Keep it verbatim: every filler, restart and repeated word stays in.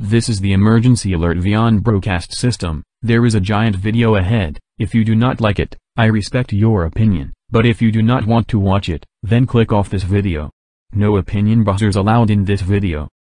This is the emergency alert beyond broadcast system. There is a giant video ahead. If you do not like it, I respect your opinion, but if you do not want to watch it, then click off this video. No opinion buzzers allowed in this video.